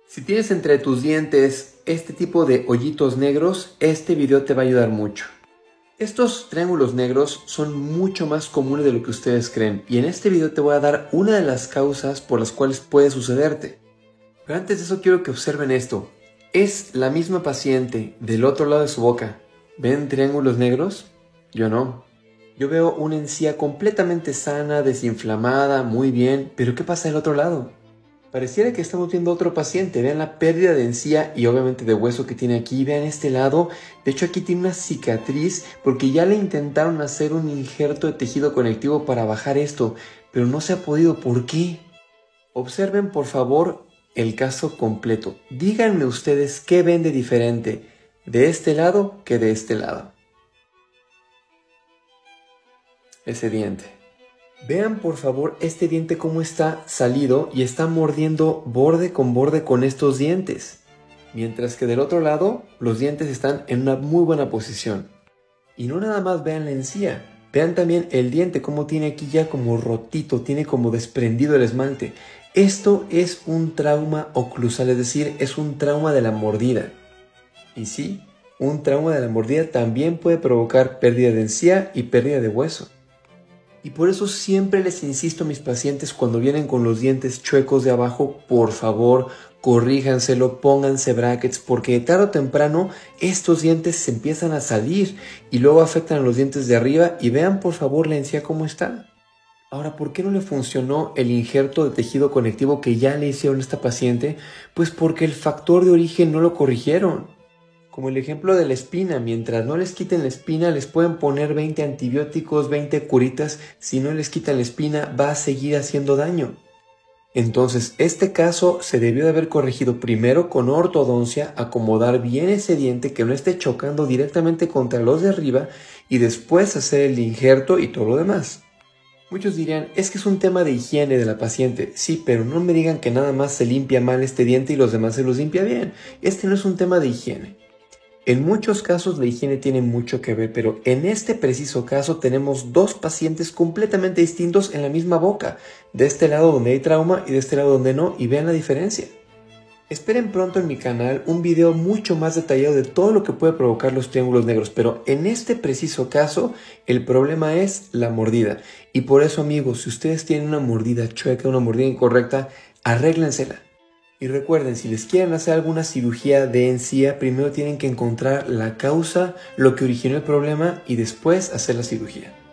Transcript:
Si tienes entre tus dientes este tipo de hoyitos negros, este video te va a ayudar mucho. Estos triángulos negros son mucho más comunes de lo que ustedes creen y en este video te voy a dar una de las causas por las cuales puede sucederte. Pero antes de eso quiero que observen esto. Es la misma paciente del otro lado de su boca. ¿Ven triángulos negros? Yo no. Yo veo una encía completamente sana, desinflamada, muy bien, pero ¿qué pasa del otro lado? Pareciera que estamos viendo otro paciente. Vean la pérdida de encía y obviamente de hueso que tiene aquí. Vean este lado. De hecho aquí tiene una cicatriz porque ya le intentaron hacer un injerto de tejido conectivo para bajar esto, pero no se ha podido. ¿Por qué? Observen por favor el caso completo. Díganme ustedes qué ven de diferente de este lado que de este lado. Ese diente. Vean por favor este diente cómo está salido y está mordiendo borde con estos dientes. Mientras que del otro lado los dientes están en una muy buena posición. Y no nada más vean la encía. Vean también el diente cómo tiene aquí ya como rotito, tiene como desprendido el esmalte. Esto es un trauma oclusal, es decir, es un trauma de la mordida. Y sí, un trauma de la mordida también puede provocar pérdida de encía y pérdida de hueso. Y por eso siempre les insisto a mis pacientes cuando vienen con los dientes chuecos de abajo, por favor, corríjanselo, pónganse brackets, porque tarde o temprano estos dientes se empiezan a salir y luego afectan a los dientes de arriba y vean por favor la encía cómo está. Ahora, ¿por qué no le funcionó el injerto de tejido conectivo que ya le hicieron a esta paciente? Pues porque el factor de origen no lo corrigieron. Como el ejemplo de la espina, mientras no les quiten la espina, les pueden poner 20 antibióticos, 20 curitas. Si no les quitan la espina, va a seguir haciendo daño. Entonces, este caso se debió de haber corregido primero con ortodoncia, acomodar bien ese diente que no esté chocando directamente contra los de arriba y después hacer el injerto y todo lo demás. Muchos dirían, es que es un tema de higiene de la paciente. Sí, pero no me digan que nada más se limpia mal este diente y los demás se los limpia bien. Este no es un tema de higiene. En muchos casos la higiene tiene mucho que ver, pero en este preciso caso tenemos dos pacientes completamente distintos en la misma boca. De este lado donde hay trauma y de este lado donde no, y vean la diferencia. Esperen pronto en mi canal un video mucho más detallado de todo lo que puede provocar los triángulos negros, pero en este preciso caso el problema es la mordida. Y por eso amigos, si ustedes tienen una mordida chueca, una mordida incorrecta, arréglensela. Y recuerden, si les quieren hacer alguna cirugía de encía, primero tienen que encontrar la causa, lo que originó el problema y después hacer la cirugía.